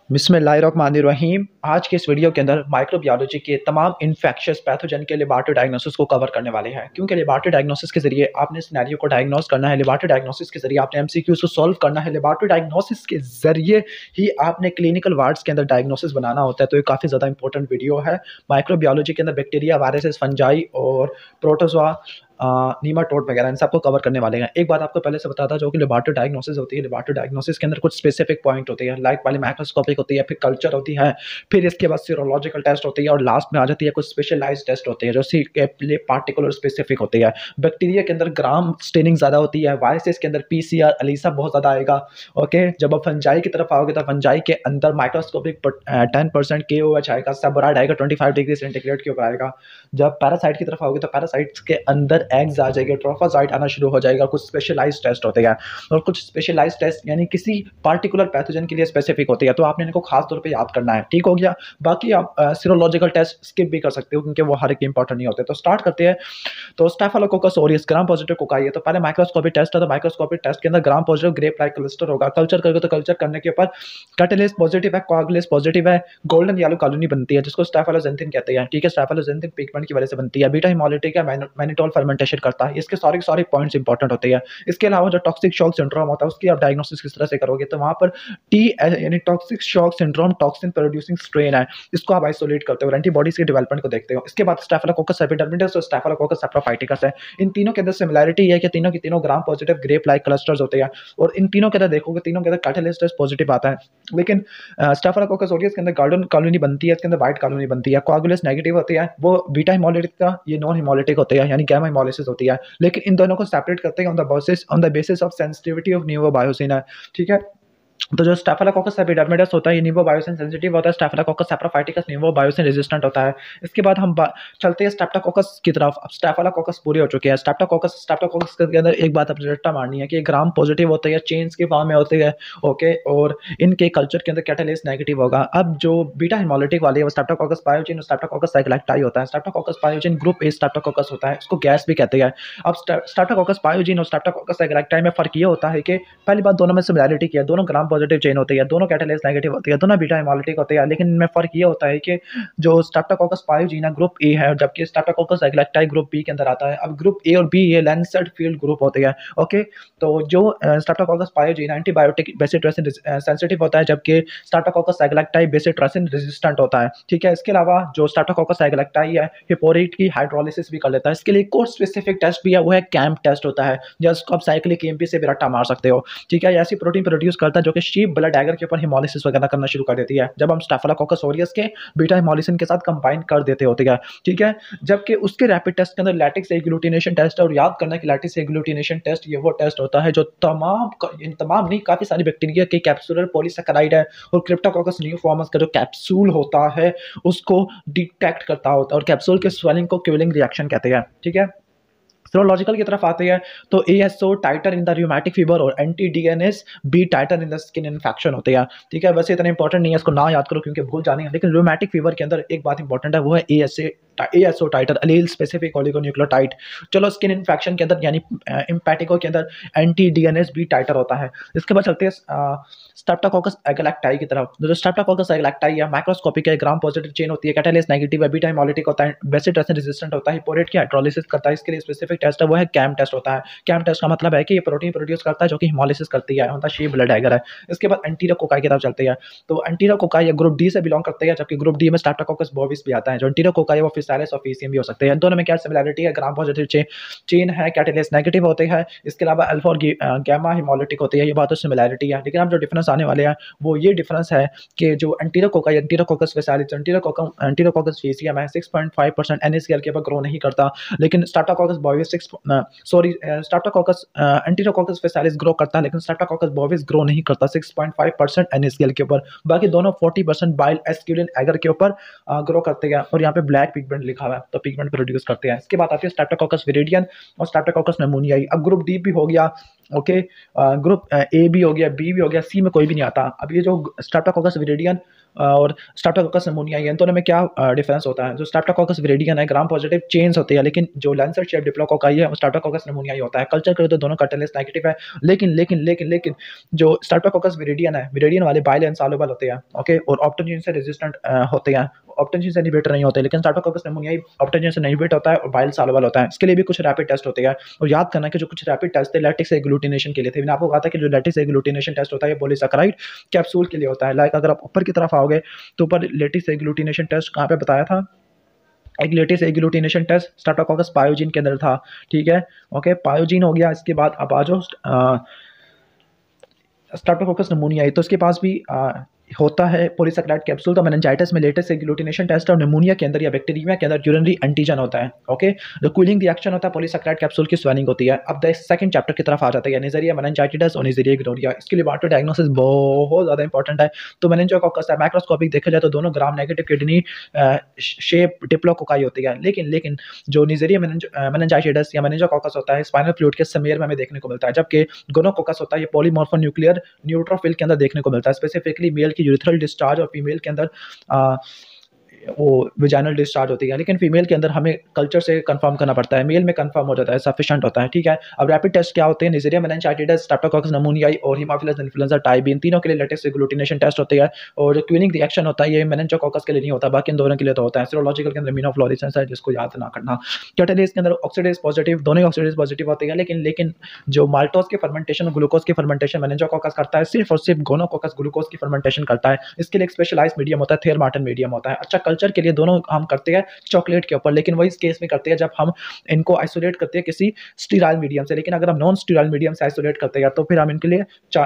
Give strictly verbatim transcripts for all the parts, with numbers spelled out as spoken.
बिस्मिल्लाहिर्रहमानिर्रहीम। आज के इस वीडियो के अंदर माइक्रोबायोलॉजी के तमाम इन्फेक्शियस पैथोजन के लेबॉरेटरी डायग्नोसिस को कवर करने वाले हैं, क्योंकि लेबॉरेटरी डायग्नोसिस के जरिए आपने सिनेरियो को डायग्नोस करना है। लेबॉरेटरी डायग्नोसिस के जरिए आपने एमसीक्यूज को सॉल्व करना है। लेबॉरेटरी डायग्नोसिस के जरिए ही आपने क्लिनिकल वार्ड्स के अंदर डायग्नोसिस बनाना होता है। तो ये काफ़ी ज़्यादा इंपॉर्टेंट वीडियो है। माइक्रोबायोलॉजी के अंदर बैक्टीरिया, वायरसेस, फंजाई और प्रोटोजोआ, नीमाटोड वगैरह इन सबको कवर करने वाले हैं। एक बात आपको पहले से बताता जो कि लेबॉरेटरी डायग्नोसिस होती है। लेबॉरेटरी डायग्नोसिस के अंदर कुछ स्पेसिफिक पॉइंट होते हैं, लाइक वाली माइक्रोस्कोपिक होती है, फिर कल्चर होती है, फिर इसके बाद सीरोलॉजिकल टेस्ट होती है और लास्ट में आ जाती है कुछ स्पेशलाइज्ड टेस्ट होते हैं जो सी के लिए पार्टिकुलर स्पेसिफिक होती है। बैक्टीरिया के अंदर ग्राम स्टेनिंग ज़्यादा होती है, वायरसेस के अंदर पीसीआर, अलीसा बहुत ज़्यादा आएगा। ओके, जब आप फंजाई की तरफ आओगे तो फंजाई के अंदर माइक्रोस्कोपिक टेन परसेंट के ओ एच आएगा, सेबोराइड आएगा ट्वेंटी फाइव डिग्री सेंटीग्रेड के ऊपर आएगा। जब पैरासाइट की तरफ आओगे तो पैरासाइट्स के अंदर एग्स आ जाएंगे, ट्रोफोसाइट आना शुरू हो जाएगा। कुछ स्पेशलाइज्ड टेस्ट होते हैं और कुछ स्पेशलाइज्ड टेस्ट यानी किसी पार्टिकुलर पैथोजन के लिए स्पेसिफिक होते हैं, तो आपने इनको खास तौर पे याद करना है। ठीक हो गया। बाकी आप सीरोलॉजिकल टेस्ट स्किप भी कर सकते हो क्योंकि वो हर एक इंपॉर्टेंट नहीं होते। तो स्टार्ट करते हैं। तो staphylococcus aureus gram positive cocci है। तो पहले माइक्रोस्कोपिक टेस्ट है, तो माइक्रोस्कोपिक टेस्ट के अंदर gram positive grape like cluster होगा। कल्चर करोगे तो कल्चर करने के ऊपर कैटलिस्ट पॉजिटिव है, कोआगुलेस पॉजिटिव है, गोल्डन येलो कॉलोनी बनती है जिसको स्टेफिलोजेंथिन कहते हैं। ठीक है, स्टेफिलोजेंथिन पिगमेंट की वजह से बनती है। बीटा हिमोलिटिक है, मैनिटोल फर्मेंटेशन करता है। इसके सारे सारे पॉइंट्स इंपॉर्टेंट होते हैं। इसके अलावा जो टॉक्सिक शॉक सिंड्रोम होता है उसकी आप डायग्नोसिस किस तरह से करोगे, तो वहां पर टी यानी toxic shock syndrome toxin producing strain है, इसको आप आइसोलेट करते हो और एंटीबॉडीज के डेवलपमेंट को देखते हो। इसके बाद स्टेफिलोकोकस एपिडर्मिडिस और स्टेफिलोकोकस सेप्रोफाइटिकस है। इन तीनों के अंदर सिमिलैरिटी है कि तीनों की तीनों gram positive grape like clusters होते हैं और इन तीनों के अंदर देखोगे तीनों के अंदर कैटलिस्ट पॉजिटिव आता है। लेकिन स्टेफिलोकोकस ऑरियस के अंदर गोल्डन कॉलोनी बनती है, इसके अंदर व्हाइट कॉलोनी बनती है। कोआगुलेस नेगेटिव होती है, वो बीटा हिमोलिटिक का, ये नॉन हिमोलिटिक होते हैं यानी गामा हिमोलिसिस होती है। लेकिन इन दोनों को सेपरेट करते हैं on the basis on the basis of sensitivity of novobiocin है। ठीक है, तो जो स्टेफिलोकोकस एपिडर्मिडिस होता है ये नियोबायोसिन सेंसिटिव होता है, स्टेफिलोकोकस सेप्रोफाइटिकस नियोबायोसिन रेजिस्टेंट होता है। इसके बाद हम चलते हैं स्ट्रेप्टोकोकस की तरफ। अब स्टेफिलोकोकस पूरे हो चुके हैं। स्ट्रेप्टोकोकस स्ट्रेप्टोकोकस के अंदर एक बात अपने रट्टा मारनी है कि ग्राम पॉजिटिव होते हैं, चेन्स के फॉर्म में होते हैं। ओके, और इनके कल्चर के अंदर कैटलिस्ट नेगेटिव होगा। अब जो बीटा हिमोलिटिक वाली है वो स्ट्रेप्टोकोकस पायोजिन और स्ट्रेप्टोकोकस साइक्लाक्टाई होता है। Streptococcus pyogenes group A streptococcus होता है, इसको गैस भी कहते हैं। अब स्ट्रेप्टोकोकस पायोजिन और स्ट्रेप्टोकोकस साइक्लाक्टाई में फर्क ये होता है कि पहली बात दोनों में सिमिलैरिटी क्या है, दोनों ग्राम पॉजिटिव चेन होती है, दोनों कैटलिस्ट नेगेटिव होती है, दोनों बीटा हिमोलिटिक होते हैं। लेकिन इनमें फर्क ये होता है कि जो स्ट्रेप्टोकोकस पायोजिना ग्रुप ए है जबकि स्ट्रेप्टोकोकस साइक्लाक्टाई ग्रुप बी के अंदर आता है। अब ग्रुप ए और बी ये लैंसेट फील्ड ग्रुप होते हैं। ओके, तो जो streptococcus pyogenes antibiotic bacitracin sensitive होता है जबकि स्ट्रेप्टोकोकस साइक्लाक्टाई बेसिट्रेसिन रेजिस्टेंट होता है। ठीक है, इसके अलावा जो स्ट्रेप्टोकोकस साइक्लाक्टाई है हिपोरेट की हाइड्रोलिसिस भी कर लेता है। इसके लिए कोर्स स्पेसिफिक टेस्ट भी है, वो है कैम्प टेस्ट होता है, जिसको आप साइक्लिक एमपी से भी रट्टा मार सकते हो। ठीक है, ऐसी प्रोटीन प्रोड्यूस करता है जो कि शीप ब्लड एगर के ऊपर हिमोलिसिस वगैरह करना शुरू कर देती है जब हम स्टेफिलोकोकस ऑरियस के बीटा हिमोलिसिन के साथ कंबाइन कर देते होते हैं। ठीक है, जबकि उसके रैपिड टेस्ट के अंदर लैटिक्स एग्लूटिनेशन टेस्ट है। और याद करना कि लैटिक्स एग्लूटिनेशन टेस्ट ये वो टेस्ट होता है जो तमाम इन तमाम नहीं काफी सारी बैक्टीरिया के कैप्सूलर पॉलीसैकेराइड है और क्रिप्टोकोकस न्यूफॉर्मस का जो कैप्सूल होता है उसको डिटेक्ट करता होता है और कैप्सूल के स्वेलिंग को क्विलिंग रिएक्शन कहते हैं। ठीक है, सीरोलॉजिकल की तरफ आते हैं तो ASO titre in the rheumatic fever और anti DNase B titre in the skin infection होते हैं। ठीक है, वैसे इतना इंपॉर्टेंट नहीं है, इसको ना याद करो क्योंकि भूल जाने हैं। लेकिन रूमेटिक फीवर के अंदर एक बात इंपॉर्टेंट है, वो है ASA ASO titre allele specific oligonucleotide. चलो, स्किन इन्फेक्शन के अंदर यानी इम्पैटिको के अंदर एंटी डीएनएस बी टाइटर होता है। इसके बाद चलते हैं स्ट्रेप्टोकोकस एगलैक्टाई की तरफ। जो स्ट्रेप्टोकोकस एगलैक्टाई है माइक्रोस्कोपिक है, ग्राम पॉजिटिव चेन होती है, कैटलिस्ट नेगेटिव है, बीटा हिमोलिटिक होता है, बेसिट्रेसिन रेजिस्टेंट होता है, हिपोरेट की हाइड्रोलिसिस करता है। इसके लिए स्पेसिफिक टेस्ट है, वो है कैम टेस्ट होता है। कैम टेस्ट का मतलब है कि ये प्रोटीन प्रोड्यूस करता है जो कि हिमोलिसिस करती है, होता है शी ब्लड एगर है। इसके बाद एंटीरियो कोकाई की तरफ चलते हैं। तो एंटीरियो कोकाई ग्रुप डी से बिलोंग करते हैं जबकि ग्रुप डी में स्ट्रेप्टोकोकस बोविस भी आता है। जो एंटीरियो कोकाई वो फिसालिस और फीसियम भी हो सकते हैं। दोनों में क्या सिमिलैरिटी है, ग्राम पॉजिटिव चेन चेन है, कैटलिस्ट नेगेटिव होते हैं। इसके अलावा अल्फा और गामा हिमोलिटिक होती है, ये बात तो सिमिलैरिटी है। लेकिन अब जो डिफरेंस आने वाले हैं वो ये डिफरेंस है कि जो एंटीरियो कोकाई एंटीरियो कोकस फिसालिस एंटीरियो कोकस एंटीरियो कोकस फीसियम है six point five percent N A C L के ऊपर ग्रो नहीं करता। लेकिन streptococcus bovis six sorry streptococcus enterococcus faecalis grow करता है लेकिन स्ट्रेप्टोकोकस बोविस ग्रो नहीं करता six point five percent N A C L के ऊपर। बाकी दोनों forty percent bile esculin agar के ऊपर ग्रो करते हैं और यहाँ पे ब्लैक पिगमेंट लिखा हुआ है तो पिगमेंट प्रोड्यूस करते हैं। इसके बाद आती है स्ट्रेप्टोकोकस विरिडियन और स्ट्रेप्टोकोकस निमोनियाई। अब ग्रुप डी भी हो गया, ओके, ग्रुप ए भी हो गया, बी भी हो गया, सी में कोई भी नहीं आता। अब ये जो स्ट्रेप्टोकोकस विरिडियन और स्ट्रेप्टोकोकस निमोनिया, इन दोनों में क्या डिफरेंस होता है? जो स्ट्रेप्टोकोकस विरिडियन है ग्राम पॉजिटिव चेन्स होती है, लेकिन जो लांसेट शेप डिप्लोकोकाई है वो स्ट्रेप्टोकोकस निमोनिया ही होता है। कल्चर करें तो दोनों का टेस्ट नेगेटिव है, लेकिन लेकिन लेकिन लेकिन जो स्ट्रेप्टोकोकस विरिडियन है, विरिडियन वाले बाइल इनसॉल्युबल होते हैं, ओके, और ऑप्टोजिन से रेजिस्टेंट होते हैं, ऑप्टोजिन से इनहिबिटर नहीं होते, लेकिन स्ट्रेप्टोकोकस निमोनिया ऑप्टोजिन से इनहिबिट होता है और बाइल सॉल्युबल होता है। इसके लिए भी कुछ रैपिड टेस्ट होते हैं, और याद करना कि जो कुछ रैपिड टेस्ट थे लैटिक्स एग्लूटिनेशन के लिए थे। मैंने आपको कहा था कि जो लैटिक्स एग्लूटिनेशन टेस्ट होता है ये पॉलीसैकेराइड कैप्सूल के लिए होता है। लाइक अगर आप ऊपर की तरफ आओगे तो ऊपर लैटिक्स एग्लूटिनेशन टेस्ट कहाँ पे बताया था? एक latex agglutination test streptococcus pyogenes के अंदर था, ठीक है, ओके, पायोजिन हो गया। इसके बाद अब आ जाओ स्ट्रेप्टोकोकस निमोनिया, तो इसके पास भी आ, होता है पॉलीसैकेराइड कैप्सूल। तो मेनिंजाइटिस में लेटेस्ट एग्लूटिनेशन टेस्ट और निमोनिया के अंदर या बैक्टीरिया के अंदर यूरिनरी एंटीजन होता है, ओके, जो कूलिंग रिएक्शन होता है पॉलीसैकेराइड कैप्सूल की स्वेलिंग होती है। अब द सेकंड चैप्टर की तरफ आ जाता है, नेज़रिया मेनिंजाइटिस और नेज़रिया ग्नोरिया। इसके लिए वाटर डायग्नोसिस बहुत ज़्यादा इंपॉर्टेंट है। तो मेनिंजाइकोकस है, माइक्रोस्कोपिक देखा जाए तो दोनों gram negative kidney shape diplococci होती है, लेकिन लेकिन जो नेज़रिया मेनिंजाइटिस या मेनिंजाइकोकस होता है स्पाइनल फ्लूइड के समेर में हमें देखने को मिलता है, जबकि गोनोकोकस होता है ये पॉलीमॉर्फोन्यूक्लियर न्यूट्रोफिल के अंदर देखने को मिलता है। स्पेसिफिकली मेल की यूरिथ्रल डिस्चार्ज और फीमेल के अंदर आ, वो विजाइनल डिस्चार्ज होती है, लेकिन फीमेल के अंदर हमें कल्चर से कंफर्म करना पड़ता है, मेल में कंफर्म हो जाता है, सफिशिएंट होता है, ठीक है। अब रैपिड टेस्ट क्या होते हैं? नेज़रिया मेनिंजाइटिस, स्ट्रेप्टोकोकस निमोनियाई और हेमोफिलस इन्फ्लुएंजा टाइप बी, इन तीनों के लिए लेटेस्ट एग्लूटिनेशन टेस्ट होते हैं। और जो क्वीनिंग रिएक्शन होता है ये मेनिंजाइकोकस के लिए नहीं होता, बाकी इन दोनों के लिए तो होता है। सीरोलॉजिकल के अंदर इम्यूनोफ्लोरेसेंस है, जिसको याद ना करना। कैटालिस के अंदर ऑक्सीडेज पॉजिटिव, दोनों ही ऑक्सीडेज पॉजिटिव होते हैं, लेकिन लेकिन जो माल्टोज के फर्मेंटेशन और ग्लूकोज की फर्मेंटेशन मेनिंजाइकोकस करता है, सिर्फ और सिर्फ गोनोकोकस ग्लूकोज की फर्मेंटेशन करता है। इसके लिए एक स्पेशलाइज्ड मीडियम होता है, थेयर मार्टन मीडियम होता है। अच्छा, कल्चर के लिए दोनों हम करते हैं चॉकलेट के ऊपर, लेकिन वही इस केस में करते हैं जब हम इनको आइसोलेट करते हैं किसी स्टीराइल मीडियम से। लेकिन अगर हम नॉन स्टीराइल मीडियम से आइसोलेट करते हैं तो फिर हम इनके लिए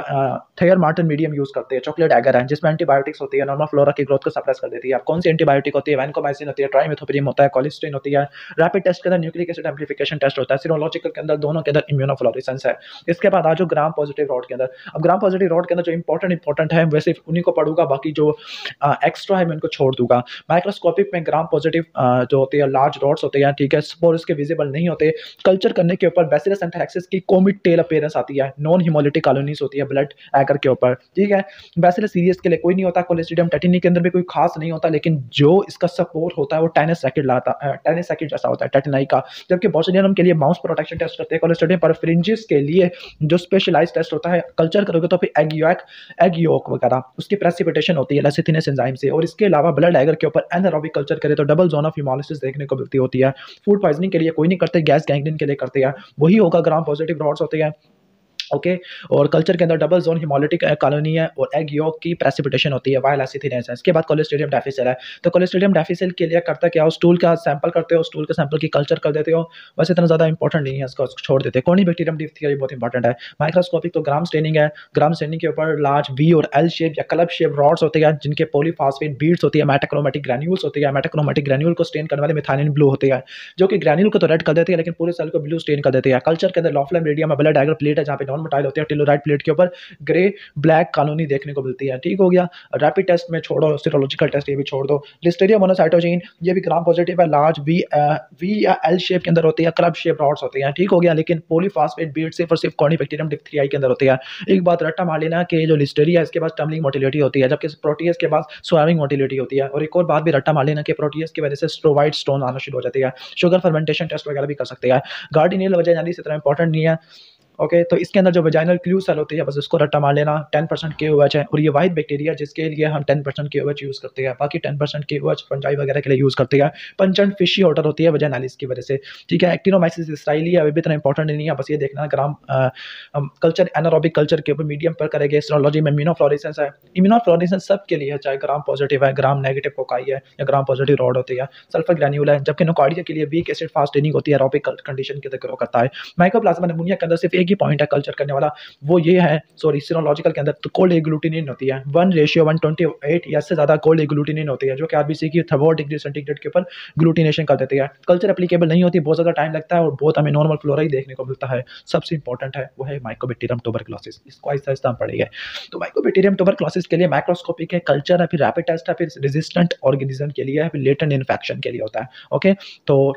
थेयर मार्टन मीडियम यूज करते हैं। चॉकलेट एगर है जिसमें एंटीबायोटिक्स होती है, नॉर्मल फ्लोरा की ग्रोथ को सप्रेस कर देती है। अब कौन सी एंटीबायोटिक होती है? वैनकोमाइसिन होती है, ट्राइमेथोप्रियम होता है, कोलिस्ट्रीन होती है। रैपिड टेस्ट के अंदर न्यूक्लिक एसिड एम्प्लीफिकेशन टेस्ट होता है। सीरोलॉजिकल के अंदर दोनों के अंदर इम्यूनोफ्लोरेसेंस है। इसके बाद आज ग्राम पॉजिटिव रॉड के अंदर, अब ग्राम पॉजिटिव रॉड के अंदर जो इंपॉर्टेंट इंपॉर्टेंट है वैसे उन्हीं को पढ़ूंगा, बाकी जो एक्स्ट्रा है मैं उनको छोड़ दूंगा। माइक्रोस्कोपिक में ग्राम पॉजिटिव जो होती है लार्ज रॉड्स होते हैं, ठीक है, स्पोर इसके विजिबल नहीं होते। कल्चर करने के ऊपर बैसिलस एंथ्रेक्सिस की कोमिट टेल अपीयरेंस आती है, नॉन हिमोलिटिक कॉलोनीज होती है ब्लड एगर के ऊपर, ठीक है। बैसिलस सीरियस के लिए कोई नहीं होता, कोलिस्ट्रीडियम टेटिनी के अंदर भी कोई खास नहीं होता, लेकिन जो इसका सपोर्ट होता है वो टेनिस रैकेट लाता है, टेनिस रैकेट जैसा होता है टेटिनाई का। जबकि बोसुलिनम के लिए माउस प्रोटेक्शन टेस्ट करते हैं। कोलिस्ट्रीडियम परफ्रिंजिस के लिए जो स्पेशलाइज्ड टेस्ट होता है, कल्चर करोगे तो फिर एग योक एग योक वगैरह उसकी प्रेसिपिटेशन होती है लेसिथिनेस एंजाइम से। और इसके अलावा ब्लड एगर के ऊपर एनारोबिक कल्चर करे तो डबल जोन ऑफ हिमोलिसिस देखने को मिलती होती है। फूड पॉइजनिंग के लिए कोई नहीं करते, गैस गैंग्रीन के लिए करते हैं, वही होगा ग्राम पॉजिटिव रॉड्स होते हैं, ओके। और कल्चर के अंदर डबल जोन हिमोलिटिक कॉलोनी है और एग योक की प्रेसिपिटेशन होती है, वाइल एसिथिनेस है। इसके बाद कोलिस्ट्रीडियम डेफिसिल है। तो कोलिस्ट्रीडियम डेफिसिल के लिए करता क्या हो? स्टूल का सैंपल करते हो, स्टूल के सैंपल की कल्चर कर देते हो, बस इतना ज़्यादा इंपॉर्टेंट नहीं है, इसको छोड़ देते हैं। कॉर्निबैक्टीरियम डिप्थीरिया बहुत इंपॉर्टेंट है। माइक्रोस्कोपिक तो ग्राम स्टेनिंग है। ग्राम स्टेनिंग के ऊपर लार्ज वी और एल शेप या क्लब शेप रॉड्स होते हैं जिनके पॉलीफॉस्फेट बीड्स होती है, मेटाक्रोमेटिक ग्रैन्यूल्स होती है। मेटाक्रोमेटिक ग्रैन्यूल को स्टेन करने वाले मिथानिन ब्लू होते हैं, जो कि ग्रैन्यूल को तो रेड कर देते हैं लेकिन पूरे सेल को ब्लू स्टेन कर देते हैं। कल्चर के अंदर लॉफलम रेडियम में ब्लड एगर प्लेट है जहाँ पे नॉन मोटाइल होते हैं, टेलोराइड प्लेट के ऊपर ग्रे ब्लैक कॉलोनी देखने को मिलती है, ठीक हो गया। रैपिड टेस्ट में छोड़ो, सीरोलॉजिकल टेस्ट ये भी छोड़ दो। लिस्टेरिया मोनोसाइटोजीन ये भी ग्राम पॉजिटिव है, लार्ज वी वी या एल शेप के अंदर होती है, क्लब शेप रॉड्स होती हैं, ठीक हो गया। लेकिन पॉलीफॉस्फेट बीड सिर्फ और सिर्फ कॉर्निबैक्टीरियम डिप्थीरिया के अंदर होती है। एक बात रट्टा मार लेना कि जो लिस्टेरिया है इसके पास टर्मलिंग मोटिलिटी होती है, जबकि प्रोटीज के पास स्वाविंग मोटिलिटी होती है। और एक और बात भी रट्टा मार लेना कि प्रोटीज की वजह से स्ट्रोवाइड स्टोन आना शुरू हो जाती है। शुगर फर्मेंटेशन टेस्ट वगैरह भी कर सकते हैं। गार्डिनियल वजह यानी इस तरह इंपॉर्टेंट नहीं है, ओके okay, तो इसके अंदर जो वेजाइनल क्लू सेल होती है बस उसको रट्टा मार लेना। टेन परसेंट के ओ एच है और ये वाइट बैक्टीरिया जिसके लिए हम टेन परसेंट के ओ एच यूज़ करते हैं, बाकी टेन परसेंट के ओ एच फंजाई वगैरह के लिए यूज़ करते हैं। पंचन फिशी ऑर्डर होती है वेजाइनालिस की वजह से, ठीक है। एक्टिनोमाइसिस इसराइली है, वे भी इतना इंपॉर्टेंट नहीं है, बस ये देखना ग्राम कल्चर एनारोबिक कल्चर के ऊपर मीडियम पर करेंगे। सीरोलॉजी में इम्यूनोफ्लोरेसेंस है। इम्यूनोफ्लोरेसेंस सब के लिए है, चाहे ग्राम पॉजिटिव है, ग्राम नेगेटिव कोकाई है या ग्राम पॉजिटिव रॉड होती है। सल्फर ग्रैन्यूल है, जबकि नोकार्डिया के लिए वीक एसिड फास्ट ट्रेनिंग होती है, एरोबिक कंडीशन के अंदर ग्रो करता है। माइकोप्लाज्मा निमोनिया के अंदर सिर्फ एक ही पॉइंट है कल्चर करने वाला, वो ये है, सॉरी सीरोलॉजिकल के अंदर तो कोल्ड एग्लूटिनिन होती है, one ratio one twenty eight या इससे ज्यादा कोल्ड एग्लूटिनिन होती है, जो कि आरबीसी की थर्टी डिग्री सेंटीग्रेड के ऊपर ग्लूटिनेशन कर देती है। कल्चर एप्लीकेबल नहीं होती, बहुत ज्यादा टाइम लगता है और बहुत हमें नॉर्मल फ्लोरा ही देखने को मिलता है। सबसे इंपॉर्टेंट है वो है माइकोबैक्टीरियम ट्यूबरक्लोसिस, इसको आहिस्ता आहिस्ता पढ़ेंगे। तो माइकोबैक्टीरियम ट्यूबरक्लोसिस के लिए माइक्रोस्कोपिक है, कल्चर है, फिर रैपिड टेस्ट है, फिर रेजिस्टेंट ऑर्गेनिज्म के लिए है, फिर लेटेंट इन्फेक्शन के लिए होता है, ओके। तो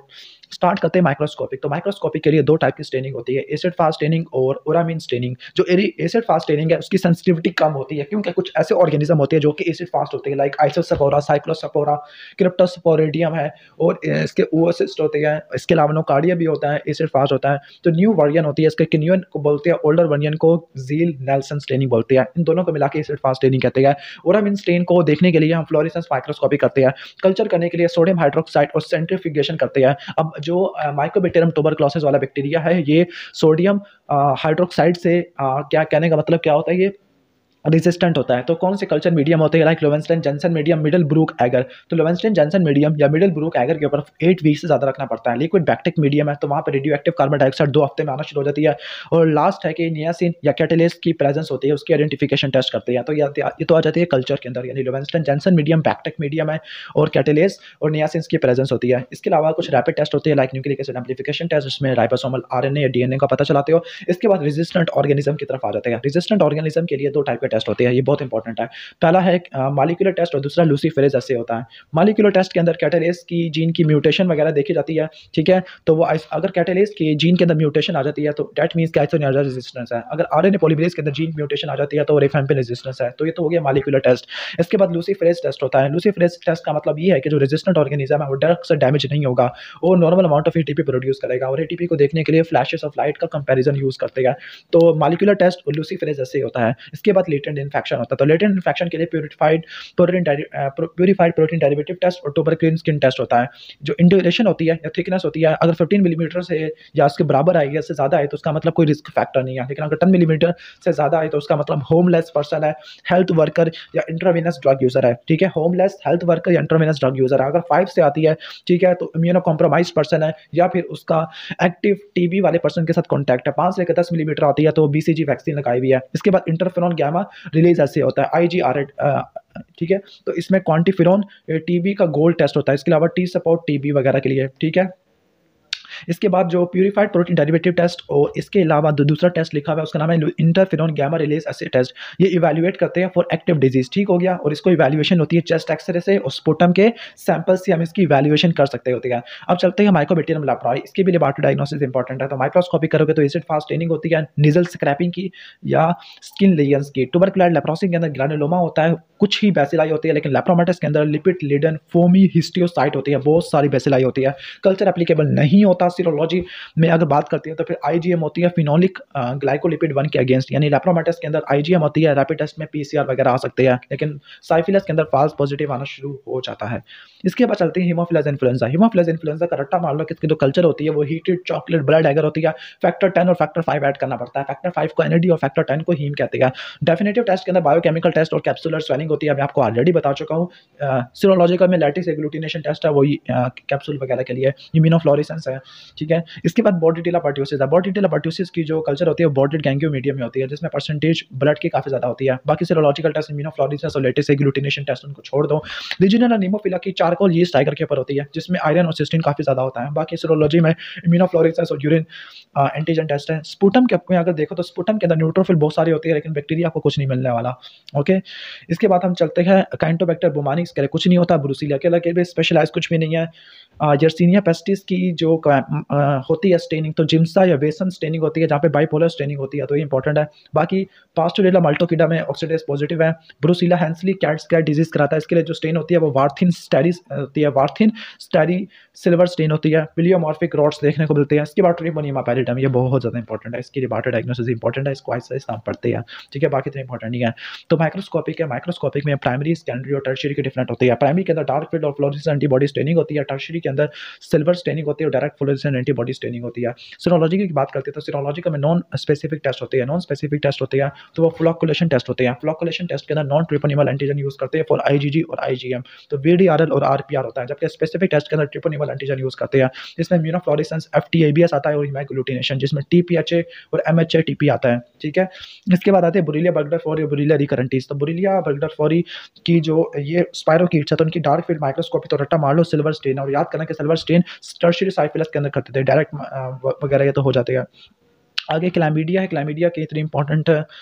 स्टार्ट करते हैं माइक्रोस्कोपिक। तो माइक्रोस्कोपिक के लिए दो टाइप की स्टेनिंग होती है, एसिड फास्ट स्टेनिंग और ओरामीन स्टेनिंग। जो एरी एसिड फास्ट स्टेनिंग है उसकी सेंसिटिविटी कम होती है, क्योंकि कुछ ऐसे ऑर्गेनिज्म होते हैं जो कि एसिड फास्ट होते हैं, लाइक आइसोस्पोरा, साइक्लोस्पोरा, क्रिप्टोस्पोरिडियम है, और इसके ओवोसिस्ट होते हैं। इसके अलावा नोकार्डिया भी होता है, एसिड फास्ट होता है। तो न्यू वर्जन होती है इसके, किन्यून को बोलते हैं, ओल्डर वर्जन को जील नेल्सन स्टेनिंग बोलते हैं। इन दोनों को मिला के एसिड फास्ट स्टेनिंग कहते हैं। ओरामीन स्टेन को देखने के लिए हम फ्लोरेसेंस माइक्रोस्कोपी करते हैं, कल्चर करने के लिए सोडियम हाइड्रोक्साइड और सेंट्रीफ्यूगेशन करते हैं। अब जो माइकोबैक्टीरियम ट्यूबरक्लोसिस वाला बैक्टीरिया है, ये सोडियम हाइड्रोक्साइड से आ, क्या कहने का मतलब क्या होता है, ये रेजिस्टेंट होता है। तो कौन से कल्चर मीडियम होते हैं, like Lowenstein Jensen medium, Middlebrook agar. तो लोवेंस्टाइन जेंसन मीडियम या मिडल ब्रूक एगर के ऊपर एट वीक से ज़्यादा रखना पड़ता है। लिक्विड बैक्टेक मीडियम है, तो वहाँ पर रेडियो एक्टिव कार्बन डाइऑक्साइड दो हफ्ते में आना शुरू हो जाती है। और लास्ट है कि नियासिन या कैटेलेस की प्रेजेंस होती है, उसकी आइडेंटिफिकेशन टेस्ट करते हैं। तो ये तो आ जाती है कल्चर के अंदर, यानी Lowenstein Jensen medium, BACTEC medium है, और कैटेलेस और नियासिन की प्रेजेंस होती है। इसके अलावा कुछ रैपिड टेस्ट होते हैं, like nucleic acid amplification test, जिसमें राइबोसोमल आरएनए या डीएनए का पता चलाते हो। इसके बाद रेजिस्टेंट ऑर्गेनिज्म की तरफ आ जाते हैं। रेजिस्टेंट ऑर्गेनिज्म के लिए दो टाइप के टेस्ट होते हैं, ये बहुत इंपॉर्टेंट है। पहला है मॉलिक्यूलर टेस्ट और दूसरा लूसीफेरेज एसे होता है। मॉलिक्यूलर टेस्ट के अंदर कैटेलेस की जीन की म्यूटेशन वगैरह देखी जाती है, ठीक है। तो वो अगर कैटेलेस की जीन के अंदर म्यूटेशन आ जाती है तो दैट मींस कि आइसोनियाजा रेजिस्टेंस है। अगर आरएनए पॉलीमरेज के अंदर जीन म्यूटेशन आ जाती है तो रिफैम्पिन रेजिस्टेंस है। तो ये तो हो गया मॉलिक्यूलर टेस्ट। इसके बाद लूसीफेरेज टेस्ट होता है। लूसीफेरेज टेस्ट का मतलब ये है कि जो रेजिस्टेंट ऑर्गेनिज्म है वो ड्रग से डैमेज नहीं होगा, वो normal amount of ATP produce करेगा, और एटीपी को देखने के लिए फ्लैशेस ऑफ लाइट का कंपैरिजन यूज करते हैं। तो मॉलिक्यूलर टेस्ट और लूसीफेरेज ऐसे होता है। इसके बाद लेटेंट इन्फेक्शन होता है। तो लेटेंट इन्फेक्शन के लिए purified protein purified protein derivative test और ट्यूबरक्लिन स्किन टेस्ट होता है। जो इंड्यूरेशन होती है या थिकनेस होती है, अगर फिफ्टीन मिलीमीटर से या उसके बराबर आएगी या इससे ज़्यादा है तो उसका मतलब कोई रिस्क फैक्टर नहीं है। लेकिन अगर टेन मिलीमीटर से ज़्यादा है तो उसका मतलब होमलेस पर्सन है, हेल्थ वर्कर या इंट्रावेनस ड्रग यूजर है, ठीक है। होमलेस, हेल्थ वर्कर या इंट्रावेनस ड्रग यूजर है। अगर फाइव से आती है, ठीक है, तो इम्यूनो कॉम्प्रोमाइज पर्सन है, या फिर उसका एक्टिव टीबी वाले पर्सन के साथ कॉन्टैक्ट है। पाँच से लेकर दस मिलीमीटर आती है तो बीसीजी वैक्सीन लगाई हुई है। इसके बाद इंटरफेरॉन गामा रिलीज ऐसे होता है, आईजीआर, ठीक है। तो इसमें क्वांटिफिरोन टीबी का गोल्ड टेस्ट होता है। इसके अलावा टी सपोर्ट टीबी वगैरह के लिए, ठीक है। इसके बाद जो प्यूरिफाइड प्रोटीन डेरिवेटिव टेस्ट और इसके अलावा जो दूसरा टेस्ट लिखा हुआ है उसका नाम है interferon gamma release assay test. ये इवैल्यूएट करते हैं फॉर एक्टिव डिजीज, ठीक हो गया। और इसको इवैल्यूएशन होती है चेस्ट एक्सरे से और स्पुटम के सैंपल से हम इसकी इवैल्यूएशन कर सकते होते हैं। अब चलते हैं माइकोबैक्टीरियम लेप्रोई, इसके भी लेबोरेटरी डायग्नोसिस इंपॉर्टेंट है। तो माइक्रोस्कोपी करोगे तो एसिड फास्ट स्टेनिंग होती है, निजल स्क्रैपिंग की या स्किन लेयर्स की। ट्यूबरकुलर लेप्रोसी के अंदर ग्रैनुलोमा होता है, कुछ ही बेसिलाई होती है, लेकिन लेप्रोमेटस के अंदर लिपिड लिडन फोमी हिस्टियोसाइट होती है, बहुत सारी बेसिलाई होती है। कल्चर एप्लीकेबल नहीं होता। सीरोलॉजी में अगर बात करती है तो फिर आईजीएम होती है फिनोलिक ग्लाइकोलिपिड वन के अगेंस्ट, यानी लेप्रोमेटस के अंदर आईजीएम होती है, रैपिड टेस्ट में पीसीआर वगैरह आ सकते हैं, लेकिन साइफिलस के अंदर फॉल्स पॉजिटिव आना शुरू हो जाता है। इसके बाद चलते हैं हीमोफिलस इन्फ्लुएंजा। हीमोफिलस इन्फ्लुएंजा का रट्टा मार लो, किसकी जो कल्चर होती है वो हीटेड चॉकलेट ब्लड एगर होती है। फैक्टर टेन और फैक्टर फाइव ऐड करना पड़ता है। फैक्टर फाइव को एनएडी और फैक्टर टेन को हीम कहते हैं। डेफिनेटिव टेस्ट के अंदर बायोकेमिकल टेस्ट और कैप्सुलर स्वेलिंग होती है, मैं आपको ऑलरेडी बता चुका हूँ। सीरोलॉजिकल में लैटिस एग्लूटिनेशन टेस्ट है, वही कैप्सूल वगैरह के लिए। इम्यूनोफ्लोरेसेंस है, ठीक है। इसके बाद बॉडीटेला पर्ट्यूसिस है। बॉडीटेला पर्ट्यूसिस की जो कल्चर होती है वो बॉडीड गैंगियो मीडियम में होती है, जिसमें परसेंटेज ब्लड की काफी ज्यादा होती है। बाकी सीरोलॉजिकल टेस्ट इम्यूनोफ्लोरेसेंस और लैटिस एग्लूटिनेशन टेस्ट उनको छोड़ दो। रीजनल अनीमोफिला की चारकोल यीस्ट टाइगर के ऊपर होती है, जिसमें आयरन और सिस्टीन काफी ज्यादा होता है। बाकी सीरोलॉजी में इम्यूनोफ्लोरेसेंस और यूरिन एंटीजन टेस्ट है। स्पुटम के में अगर देखो तो स्पुटम के अंदर न्यूट्रोफिल बहुत सारी होती है, लेकिन बैक्टीरिया को कुछ नहीं मिलने वाला, ओके। इसके बाद हम चलते हैं काइंटोबैक्टर बुमानिक्स के लिए कुछ नहीं होता। ब्रुसीलिया के लिए स्पेशलाइज कुछ भी नहीं है। जर्सीनिया पेस्टिस की जो होती है स्टेनिंग, तो जिम्सा या वेसन स्टेनिंग होती है, जहाँ पे बाइपोलर स्टेनिंग होती है, तो ये इंपॉर्टेंट है। बाकी पास्टोरेला माल्टोकिडा में ऑक्सीडेज पॉजिटिव है। Brucella henselae cat scratch disease कराता है, इसके लिए जो स्टेन होती है वो वार्थिन स्टेरिस होती है, वार्थिन स्टेरी सिल्वर स्टेन होती है। पिलियोमॉर्फिक रॉड्स देखने को मिलते हैं। इसके बाद ट्रिपोनिमा पैरिडम, ये बहुत ज़्यादा इंपॉर्टेंट है, इसकी लेबोरेटरी डायग्नोसिस इंपॉर्टेंट है, इसको ऐसे नाम पढ़ते हैं, ठीक है। बाकी इतना इंपॉर्टेंट नहीं है। तो माइक्रोस्कोपिक है, माइक्रोस्कोपिक में प्राइमरी, सेकेंडरी और टर्शियरी के डिफरेंट होते हैं। प्राइमरी के अंदर डार्क फील्ड और फ्लोरेसेंस एंटीबॉडी स्टेनिंग होती है। टर्शियरी के अंदर सिल्वर स्टेनिंग होती है और डायरेक्ट फ्लोरेसेंस एंटीबॉडी स्टेनिंग होती है। सीरोलॉजी की बात करते हैं तो सीरोलॉजी में नॉन स्पेसिफिक टेस्ट होते हैं। नॉन स्पेसिफिक टेस्ट होते हैं तो वो फ्लोकुलेशन टेस्ट होते हैं। फ्लोकुलेशन टेस्ट के अंदर नॉन ट्रिपोनिमल एंटीजन यूज करते हैं फॉर आईजीजी और आईजीएम, तो वीडीआरएल और आरपीआर होता है। जबकि स्पेसिफिक टेस्ट के अंदर ट्रिपोनिमल एंटीजन यूज करते हैं, जिसमें इम्यूनोफ्लोरेसेंस, एफटीएबीएस आता है और हीमोग्लूटिनेशन, जिसमें टीपीएचए और एमएचए टीपी आता है, ठीक है। इसके बाद आते हैं बुरीलिया बर्गडर फॉरी और बुरीलिया रिकरेंटिस। तो बुरीलिया बर्गडर फॉरी की जो ये स्पायरोकीट्स है तो उनकी डार्क फील्ड माइक्रोस्कोपी तो रट्टा मार लो सिल्वर स्टेन, और याद करना कि सिल्वर स्टेन टर्शियरी साइफिलस के अंदर करते थे, डायरेक्ट वगैरह ये तो हो जाते हैं। आगे क्लैमिडिया है। क्लैमिडिया की इतनी इंपॉर्टेंट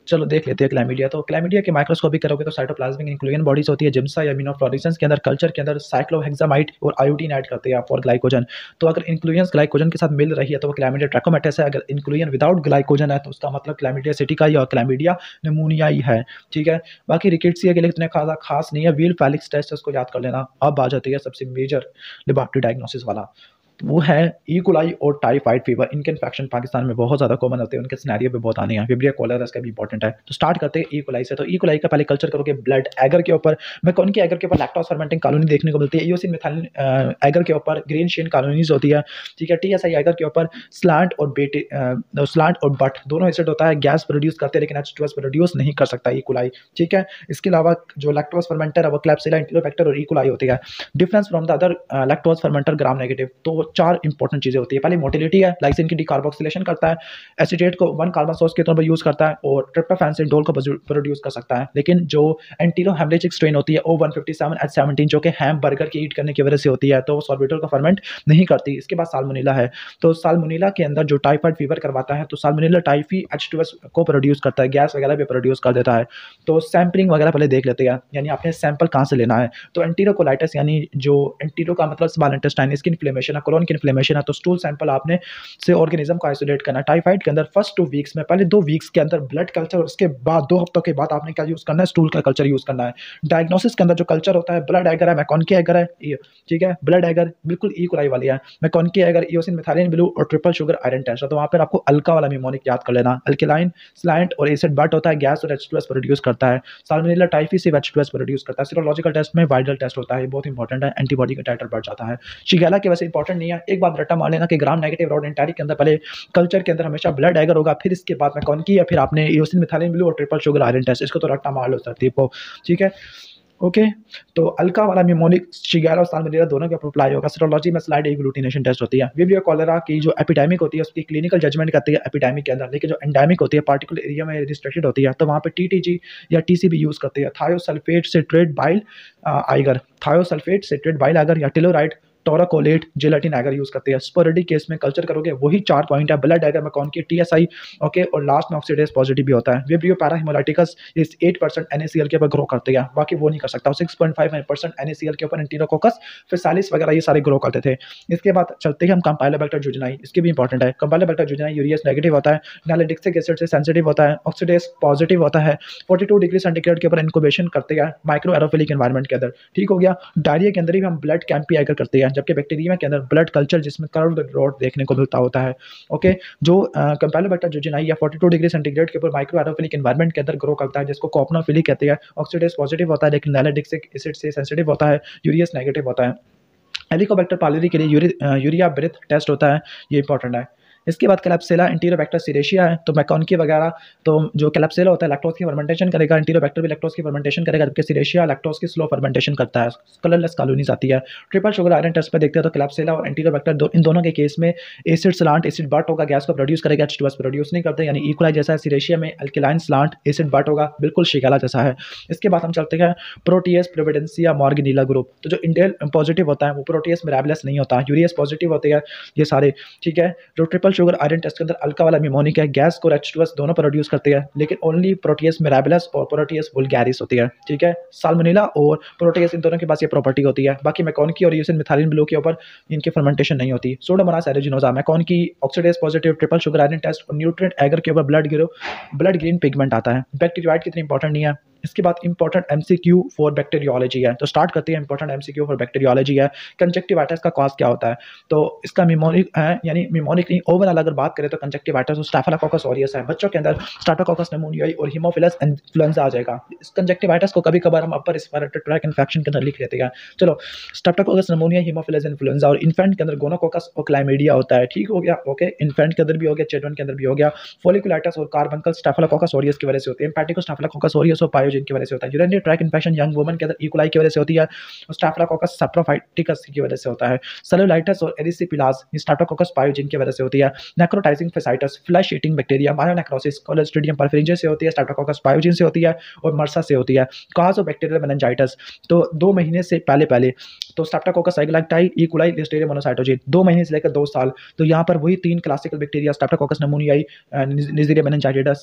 चलो देख लेते हैं क्लैमिडिया। तो क्लैमिडिया के माइक्रोस्कोपी करोगे तो साइटोप्लाज्मिक इंक्लूजन बॉडीज होती है, जिम्सा या इम्यूनोफ्लोरेसेंस के अंदर कल्चर के अंदर साइक्लोहेक्सामाइड और आयोडीन ऐड करते हैं फॉर ग्लाइकोजन। तो अगर इंक्लूजन ग्लाइकोजन के साथ मिल रही है तो वो क्लैमिडिया ट्रैकोमैटिस है। अगर इंक्लूजन विदाउट ग्लाइकोजन है तो उसका मतलब क्लैमिडिया सिटिका या क्लैमिडिया निमोनिया ही है। ठीक है, बाकी रिकेट्सिया के लिए इतने खासा खास नहीं है। व्हील फेलिक्स टेस्ट उसको याद कर लेना। अब आ जाती है सबसे मेजर लेबोरेटरी डायग्नोसिस वाला, वो है ई कोलाई और टाइफाइड फीवर। इनके इन्फेक्शन पाकिस्तान में बहुत ज़्यादा कॉमन होते हैं, उनके सिनेरियो पे बहुत आने हैं। विब्रिया कोलेरा इसका भी इंपॉर्टेंट है। तो स्टार्ट करते हैं ई कोलाई से। तो ई कोलाई का पहले कल्चर करोगे ब्लड एगर के ऊपर। मैं कौन के एगर के ऊपर लैक्टोज फर्मेंटिंग कॉलोनी देखने को मिलती है। ईओसिन मिथाइलिन एगर के ऊपर ग्रीन शेन कॉलोनीज होती है। ठीक है, टी एस आई एगर के ऊपर स्लांट और बेटे स्लांट और बट दोनों एसिड होता है, गैस प्रोड्यूस करते हैं लेकिन एच टू एस प्रोड्यूस नहीं कर सकता ई कोलाई। ठीक है, इसके अलावा जो लैक्टोज फर्मेंटर है वो क्लैप्सिला, एंटीरोबैक्टर और ई कोलाई होती है। Difference from the other lactose fermenter gram negative. तो चार इंपॉर्टेंट चीजें होती है। पहले मोटिलिटी है, लाइसिन की डिकार्बोक्सिलेशन करता है, एसीटेट को वन कार्बन सोर्स के तौर पर यूज करता है और ट्रिप्टोफैन से डोल को प्रोड्यूस कर सकता है। लेकिन जो एंटीरो हेमरेजिक स्ट्रेन होती है O one fifty seven H seventeen जो कि हैम बर्गर की ईट करने की वजह से होती है, तो सॉर्बिटल को फर्मेंट नहीं करती। इसके बाद साल्मोनेला है। तो साल्मोनेला के अंदर जो टाइफाइड फीवर करवाता है, तो salmonella typhi H two S को प्रोड्यूस करता है, गैस वगैरह भी प्रोड्यूस कर देता है। तो सैंपलिंग वगैरह पहले देख लेते हैं, यानी आपने सैंपल कहाँ से लेना है। तो एंटीरोकोलाइटिस यानी जो एंटीरो का मतलब स्मॉल इंटेस्टाइन, इसकी इन्फ्लेमेशन है, कोलोन की इन्फ्लेमेशन है, तो स्टूल सैंपल आपने से ऑर्गेनिज्म को आइसोलेट करना। टाइफाइड के अंदर फर्स्ट टू वीक्स में, पहले दो वीक्स के अंदर ब्लड कल्चर, उसके बाद दो हफ्तों के बाद आपने क्या यूज करना है, स्टूल का कल्चर यूज करना है। डायग्नोसिस के अंदर जो कल्चर होता है ब्लड एगर है, मैकॉनकी एगर है ये। ठीक है, ब्लड एगर बिल्कुल ई कोलाई वाली है। MacConkey agar, eosin methylene blue और ट्रिपल शुगर आयरन टेस्ट है। तो वहां पर आपको अल्का वाला निमोनिक याद कर लेना। अल्केलाइन स्लैंट और एसिड बट होता है, गैस और एच टू एस प्रोड्यूस करता है। साल्मोनेला टाइफी से एच टू एस प्रोड्यूस करता है। सीरोलॉजिकल टेस्ट में वाइरल टेस्ट होता है, बहुत इंपॉर्टेंट है, एंटीबॉडी का टाइटर बढ़ जाता है। शिगेला के वैसे इंपॉर्टेंट नहीं है। एक बात रट्टा मार लेना कि ग्राम नेगेटिव रॉड एंटारिक के अंदर पहले कल्चर के अंदर हमेशा ब्लड एगर होगा, फिर इसके बाद में कौन की, या फिर आपने ईओसिन मिथाइलिन ब्लू और ट्रिपल शुगर आयरन टेस्ट, इसको तो रट्टा मार लो तरतीब को। ठीक है, ओके। तो अल्का वाला निमोनिक शिगेला और साल्मोनेला दोनों के ऊपर अप्लाई होगा। सीरोलॉजी में स्लाइड एग्लूटिनेशन टेस्ट होती है। विब्रियो कॉलेरा की जो एपिडेमिक होती है उसकी क्लिनिकल जजमेंट करती है एपिडेमिक के अंदर, लेकिन जो एंडेमिक होती है पार्टिकुलर एरिया में रिस्ट्रिक्टेड होती है, तो वहाँ पे टीटीजी या टीसीबी यूज करते हैं। Thiosulfate citrate bile agar, thiosulfate citrate bile agar या tellurite, taurocholate, gelatin agar use करते हैं। स्पोरेडिक केस में कल्चर करोगे वही चार पॉइंट है। ब्लड एगर में कौन की, टीएसआई, ओके, और लास्ट में ऑक्सीडेज पॉजिटिव भी होता है। विब्रियो पैराहिमोलाइटिकस इस एट परसेंट एनएसीएल के ऊपर ग्रो करते हैं, बाकी वो नहीं कर सकता। Six point five percent NaCl के ऊपर एंटीरोकोकस, फिसालिस वगैरह ये सारे ग्रो करते थे। इसके बाद चलते हैं हम कंपाइलोबैक्टर जूजिनाई, इसके भी इंपॉर्टेंट है। कंपाइलोबैक्टर जूजिनाई यूरियस नेगेटिव होता है, नाइट्रिक एसिड से सेंसिटिव होता है, ऑक्सीडेज पॉजिटिव होता है, फोर्टी टू डिग्री सेंटीग्रेड के ऊपर इनक्यूबेशन करते हैं माइक्रो एरोफिलिक एनवायरनमेंट के अंदर। ठीक हो गया। डायरिया के अंदर ही हम ब्लड कैंपी एगर करते हैं, जबकि बैक्टीरिया के ब्लड कल्चर जिसमें कर्व्ड रॉड देखने को मिलता होता है। ओके, जो कंपाइलोबैक्टर जूजिनाई या फोर्टी टू डिग्री सेंटीग्रेड के ऊपर माइक्रो एरोफिलिक एनवायरनमेंट के अंदर ग्रो करता है, जिसको कोपनोफिलिक कहते हैं। ऑक्सीडेज पॉजिटिव होता है लेकिन नाइट्रिक एसिड से सेंसिटिव होता है, यूरियस नेगेटिव होता है। हेलिकोबैक्टर पाइलोरी के लिए यूरि, यूरिया ब्रेथ टेस्ट होता है, ये इंपॉर्टेंट है। इसके बाद क्लैप्सिला, एंटीरोबैक्टर सीरेशिया है। तो मैकॉनकी वगैरह, तो जो क्लैप्सिला होता है लैक्टोज की फर्मेंटेशन करेगा, एंटीरोबैक्टर भी लैक्टोज की फर्मेंटेशन करेगा, जबकि सीरेशिया लैक्टोज की स्लो फर्मेंटेशन करता है, कलरलेस कॉलोनीज आती है। ट्रिपल शुगर आयरन टेस्ट पे देखते हैं तो क्लैप्सिला और एंटीरोबैक्टर दो, इन दोनों के केस में एसिड स्लांट, एसिड बट होगा, गैस को प्रोड्यूस करेगा, एच टू एस प्रोड्यूस नहीं करते, यानी इक्वलाई जैसा है। सीरेशिया में अल्केलाइन स्लांट, एसिड बट होगा, बिल्कुल शिगेला जैसा है। इसके बाद हम चलते हैं प्रोटीएस प्रोविडेंसिया मॉर्गेनिला ग्रुप। तो जो इंडेल पॉजिटिव होता है वो प्रोटीएस मिराबिलस नहीं होता, यूरियस पॉजिटिव होते हैं ये सारे। ठीक है, जो ट्रिपल शुगर आयरन टेस्ट के अंदर अल्का वाला निमोनिक है, गैस को एच टू एस दोनों प्रोड्यूस करते हैं, लेकिन ओनली प्रोटीएस मिराबिलस और प्रोटीएस वुल्गारिस होती है। ठीक है, साल्मोनेला और प्रोटीएस इन दोनों के पास ये प्रॉपर्टी होती है। बाकी मैकॉनकी और ईओसिन मिथाइलिन ब्लू के ऊपर इनकी फर्मेंटेशन नहीं होती। Pseudomonas aeruginosa, MacConkey, oxidase positive, triple sugar iron test और न्यूट्रिएंट एगर के ऊपर ब्लड गिरो ब्लड ग्रीन पिगमेंट आता है। बैक्टीरियोइड कितनी इंपॉर्टेंट नहीं है। इसके बाद इंपॉर्टेंट एमसीक्यू फॉर बैक्टीरियोलॉजी है, तो स्टार्ट करते हैं। इंपॉर्टेंट एमसीक्यू फॉर बैक्टीरियोलॉजी है, कंजक्टिवाइटिस का कॉज क्या होता है। तो इसका निमोनिक है, यानी निमोनिक नहीं, ओवरऑल अगर बात करें तो कंजक्टिवाइटिस और स्टाफिलोकोकस ऑरियस है। बच्चों के अंदर स्टाफिलोकोकस निमोनियाई और हीमोफिलस इन्फ्लुएंजा आ जाएगा। इस कंजक्टिवाइटिस को कभी कभार हम अपर रेस्पिरेटरी ट्रैक्ट इन्फेक्शन के अंदर लिख लेते हैं। चलो, स्टाफिलोकोकस निमोनिया, हीमोफिलस इन्फ्लुएंजा, और इन्फेंट के अंदर गोनोकोकस और क्लाइमीडिया होता है। ठीक हो गया, ओके। इन्फेंट के अंदर भी हो गया, चिल्ड्रन के अंदर भी हो गया। फोलिकुलाइटिस और कार्बंकल स्टाफिलोकोकस ऑरियस की वजह से होती है। एम्पैटिको स्टाफिलोकोकस ऑरियस और पायोजिन की वजह से होता है। ट्रैक इन्फेक्शन यंग वुमन के अंदर ई कोलाई की वजह से होती है, और स्टाफिलोकोकस सैप्रोफाइटिकस की वजह से होता है। सेलुलाइटिस और एरिसिपिलास स्टाफिलोकोकस पायोजिन की वजह से होती है। Necrotizing fasciitis, flesh eating bacteria, myonecrosis clostridium perfringens से होती है, स्टाफिलोकोकस पायोजिन से होती है, और मर्सा से होती है। कॉज ऑफ बैक्टीरियल मेनिंजाइटिस, तो दो महीने से पहले पहले तो स्टाफिलोकोकस साइक्लोलाइटाई, ई कोलाई, लिस्टेरिया मोनोसाइटोजिन, दो महीने से लेकर दो साल। तो यहाँ पर वही तीन classical bacteria, staphylococcus pneumoniae, neisseria meningitis,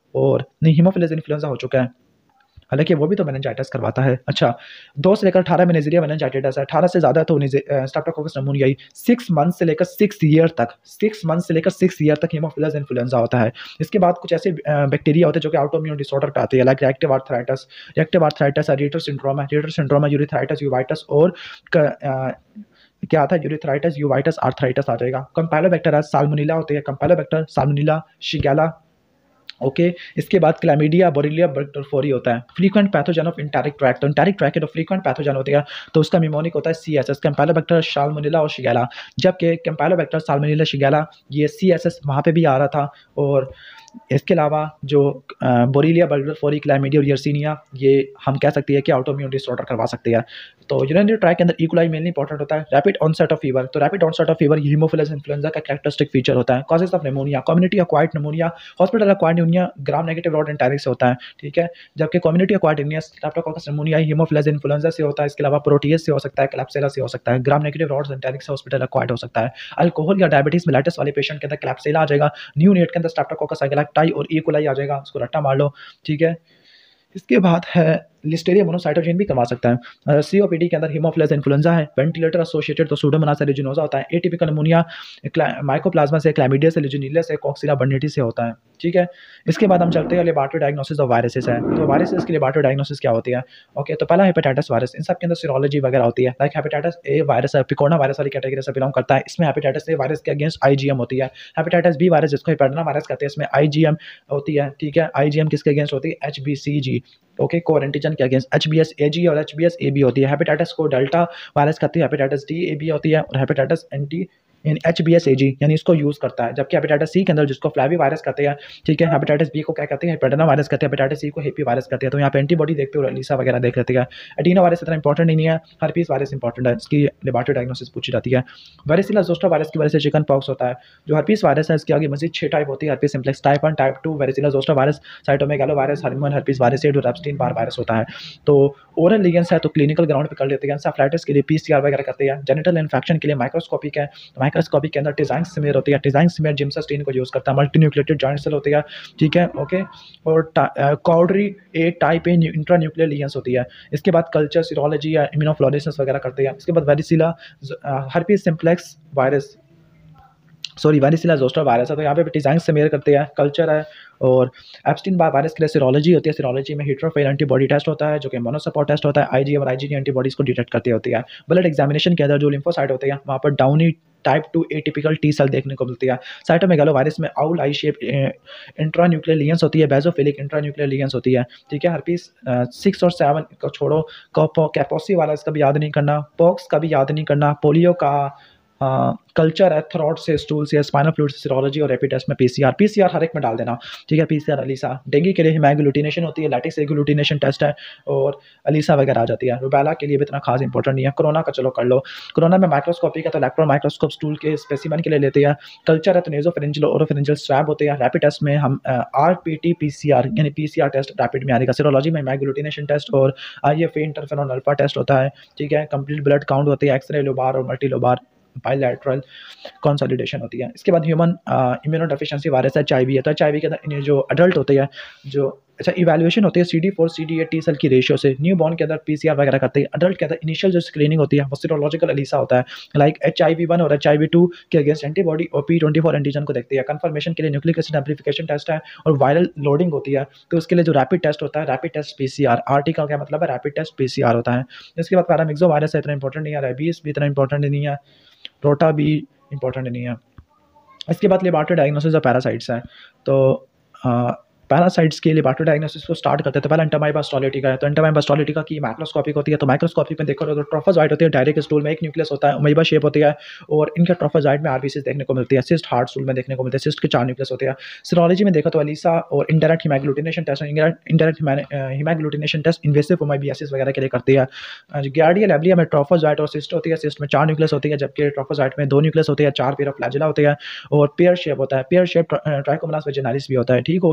और नहीं, हीमोफिलस इन्फ्लुएंजा हो चुका है, हालाँकि वो भी तो मेनिंजाइटिस करवाता है। अच्छा, दो से लेकर अठारह में नेज़िरिया मेनिंजाइटिस है, अठारह से ज़्यादा तो निज़े अ, स्ट्रेप्टोकोकस निमोनियाई, छह मंथ से लेकर छह ईयर तक छह मंथ से लेकर छह ईयर तक हीमोफिलस इन्फ्लुएंजा होता है। इसके बाद कुछ ऐसे अ, बैक्टीरिया होते हैं जो कि ऑटोइम्यून डिसऑर्डर पे आते हैं, like reactive arthritis reactive arthritis है, रिटर सिंड्रोम है, रिटर सिंड्रोम है, यूरेथ्राइटिस यूवाइटिस और क अ, क्या आता है यूरेथ्राइटिस यूवाइटिस आर्थराइटिस आ जाएगा। कैम्पेलोबैक्टर है, साल्मोनेला होती है, कैम्पेलोबैक्टर, साल्मोनेला, शिगेला, ओके। इसके बाद क्लैमिडिया बोरेलिया बर्डफोरी होता है। Frequent pathogen of enteric tract, तो एंटेरिक ट्रैक्ट और फ्रीक्वेंट पैथोजन होते हैं, तो उसका निमोनिक होता है सीएसएस, कैम्पेलोबैक्टर, साल्मोनेला और शिगेला। जबकि कैम्पेलोबैक्टर, साल्मोनेला, शिगेला ये सीएसएस वहाँ पे भी आ रहा था। और इसके अलावा जो अ, बोरेलिया बर्डफोरी, क्लैमिडिया और यर्सीनिया, ये हम कह सकते हैं कि ऑटोइम्यून डिसऑर्डर करवा सकते हैं। तो यूरिनरी ट्रैक्ट के अंदर इकोलाई मेनली इंपॉर्टेंट होता है। रैपिड ऑनसेट ऑफ फीवर, तो rapid onset of fever haemophilus influenzae का कैरेक्टरिस्टिक फीचर होता है। Causes of pneumonia, community acquired pneumonia, hospital acquired pneumonia gram negative rod enteric से होता है, ठीक है। जबकि community acquired pneumonia streptococcus pneumoniae haemophilus influenzae से होता है। इसके अलावा प्रोटीज से हो सकता है, क्लैप्सिला से हो सकता है, ग्राम नेगेटिव रॉड एंटेरिक से हॉस्पिटल एक्वायर्ड हो सकता है। अल्कोहल या डायबिटीज मेलाइटिस वाले पेशेंट के अंदर क्लैप्सिला आ जाएगा। न्यू नेट के अंदर स्ट्रेप्टोकोकस अगैलेक्टाई और इकोलाई आ जाएगा, उसको रट्टा मार लो, ठीक है। इसके बाद है लिस्टेरिया मोनोसाइटोजेन भी करवा सकता है। सीओपीडी के अंदर हीमोफिलस इन्फ्लुएंजा है, वेंटिलेटर एसोसिएटेड तो सूडोमोनास एरिजिनोसा होता है। एटिपिकल निमोनिया माइकोप्लाज्मा से, क्लैमिडिया से, लेजियोनेरिया से, कॉक्सिला बर्निटी से होता है, ठीक है। इसके बाद हम चलते हैं लेबोरेटरी डायग्नोसिस ऑफ वायरसेस है। तो वायरसेस की लेबोरेटरी डायग्नोसिस क्या होती है? ओके, तो पहला हेपेटाइटिस वायरस, इन सब के अंदर सीरोलॉजी वगैरह होती है। लाइक हेपेटाइटिस ए वायरस है, पिकोना वायरस वाली कैटेगरी से बिलोंग करता है। इसमें हेपेटाइटिस ए वायरस के अगेंस्ट आईजीएम होती है। हेपेटाइटिस बी वायरस जिसको हेपेटाइटिस वायरस कहते हैं, इसमें आईजीएम होती है, ठीक है। आईजीएम किसके अगेंस्ट होती है? एचबीसीजी, ओके, कोर एंटीजन के अगेंस्ट। एचबीएस एजी और एचबीएस एबी होती है। हेपेटाइटिस को डेल्टा वायरस कहते हैं, हेपेटाइटिस डी एबी होती है, और hepatitis anti in HBs Ag यानी इसको यूज़ करता है। जबकि हेपेटाइटिस सी के अंदर जिसको फ्लैवी वायरस कहते हैं, ठीक है। हेपेटाइटिस बी को क्या कहते हैं? हेपेटाइटिस वायरस कहते हैं। हेपेटाइटिस सी को हेपी वायरस कहते हैं। तो यहाँ पे एंटीबॉडी देखते हो, लीसा वगैरह देख लेते हैं। एडिनो वायरस इतना इंपॉर्टेंट नहीं है, हर्पीस वायरस इंपॉर्टेंट है, इसकी लेबोरेटरी डायग्नोसिस पूछी जाती है। वेरिसिला जोस्टर वायरस की वजह से चिकन पॉक्स होता है। जो हर्पीस वायरस है इसके आगे मजीद छह टाइप होती है। Herpes simplex type one, type two, varicella zoster virus, cytomegalo virus, human herpes virus और एप्स्टीन बार वायरस होता है। तो ओरल लीगेंस है तो क्लिनिकल ग्राउंड पे कर लेते हैं। एंसेफेलाइटिस के लिए पीसीआर वगैरह करते हैं। जेनिटल इन्फेक्शन के लिए माइक्रोस्कोपिक है, तो माइक्रोस्कोपिक के अंदर डिजाइन स्मीयर होती है। डिजाइन स्मीयर जिम्सास्टीन को यूज़ करता है। मल्टीन्यूक्लिएटेड जॉइंट सेल होती है, ठीक है, ओके। और कॉर्डरी ए टाइप ए इंट्रान्यूक्लियर लीगेंस होती है। इसके बाद कल्चर, सीरोलॉजी या इम्यूनोफ्लोरेसेंस वगैरह करते हैं। इसके बाद varicella herpes simplex virus, sorry varicella zoster virus है, तो यहाँ पे डिजाइन से मेयर करते हैं। कल्चर है। और एप्स्टीन बार वायरस के लिए सीरोलॉजी होती है। सीरोलॉजी में हेट्रोफिल एंटीबॉडी टेस्ट होता है, जो कि मोनोसपोर्ट टेस्ट होता है। आईजीएम और आईजीजी एंटीबॉडीज को डिटेक्ट करती होती है। ब्लड एग्जामिनेशन के अंदर जो लिम्फोसाइट होते हैं, वहाँ पर Downey type two atypical T cell देखने को मिलती है। साइटोमेगालो वायरस में आउल आई शेप इंट्रान्यूक्लियर लीगेंस होती है। बेजोफिलिक इंट्रान्यूक्लियर लीगेंस होती है, ठीक है। हर्पीस सिक्स और सेवन को छोड़ो, कैपोसी वायरस का भी याद नहीं करना, पॉक्स का भी याद नहीं करना, पोलियो का कल्चर है, थ्रोट से, स्टूल से, स्पाइनल फ्लूइड से, सीरोलॉजी और रैपिड टेस्ट में पीसीआर। पीसीआर हर एक में डाल देना, ठीक है। PCR Alyssa. डेंगू के लिए हिमैग्लूटिनेशन होती है, लैटिस एग्लूटिनेशन टेस्ट है, और अलीसा वगैरह आ जाती है। रुबैला के लिए भी इतना खास इंपॉर्टेंट नहीं है। कोरोना का चलो कर लो। कोरोना में माइक्रोस्कोपी का तो इलेक्ट्रॉन माइक्रोस्कोप स्टूल के स्पेसिमेन के लिए लेते हैं। कल्चर है तो नेजोफेरेंजियल ओरोफेरेंजियल स्वैब होते हैं। रैपिड टेस्ट में हम आरपीटी पीसीआर यानी पीसीआर टेस्ट रैपिड में आएगा। सीरोलॉजी में हिमैग्लूटिनेशन टेस्ट और आईएफए इंटरफेरॉन अल्फा टेस्ट होता है, ठीक है। कंप्लीट ब्लड काउंट होती है। एक्सरे लोबार और मल्टी लोबार बायलैटरल कंसोलिडेशन होती है। इसके बाद human immunodeficiency virus H I V है, तो एच आई वी के अंदर जो अडल्ट होते हैं, जो अच्छा इवैल्यूएशन होती है C D four C D eight T cell की रेशियो से। न्यू बॉर्न के अंदर पीसीआर वगैरह करते हैं। अडल्ट के अंदर इनिशियल जो स्क्रीनिंग होती है वो सीरोलॉजिकल एलिसा होता है। Like H I V one और एच आई वी टू के अगेंस्ट एंटीबॉडी और पी ट्वेंटी फोर एंटीजन को देखते हैं। कंफर्मेशन के लिए न्यूक्लिक एसिड एम्प्लीफिकेशन टेस्ट है और वायरल लोडिंग होती है, तो उसके लिए जो रैपिड टेस्ट होता है रैपिड टेस्ट पीसीआर। आरटी का क्या मतलब है? रैपिड टेस्ट पीसीआर होता है। इसके बाद पैरामिक्सो वायरस है, इतना इंपॉर्टेंट नहीं है। रेबीज भी इतना इंपॉर्टेंट नहीं है। रोटा भी इंपॉर्टेंट नहीं है। इसके बाद लेबोरेटरी डायग्नोसिस ऑफ पैरासाइट्स है। तो पैरासाइट्स के लेबोरेटरी डायग्नोसिस को स्टार्ट करते हैं। तो पहला एंटामाइबा स्टोलिटिका है। तो एंटामाइबा स्टोलिटिका की मैक्रोस्कोपिक होती है। तो मैक्रोस्कोपिक में देखो तो ट्रोफोजॉइट होती है, डायरेक्ट स्टूल में एक न्यूक्लियस होता है, अमीबा शेप होती है, और इनके ट्रोफोजॉइट में आरबीसीज देखने को मिलती है। सिस्ट हार्ट स्टूल में देखने को मिलते हैं। सिस्ट के चार न्यूक्लियस होते हैं। सीरोलॉजी में देखो तो एलिसा और indirect haemagglutination test, indirect haemagglutination test invasive amoebiasis वगैरह के लिए करती है। गियार्डियल एब्लिया में ट्रोफोजॉइट और सिस्ट होती है। सिस्ट में चार न्यूक्लियस होती है, जबकि ट्रोफोजॉइट में दो न्यूक्लियस होते हैं, चार पेयर ऑफ फ्लैजेला होते हैं, और पेयर शेप होता है। पेयर शेप ट्राइकोमोनास वेजिनालिस भी होता है, ठीक हो गया, ओके।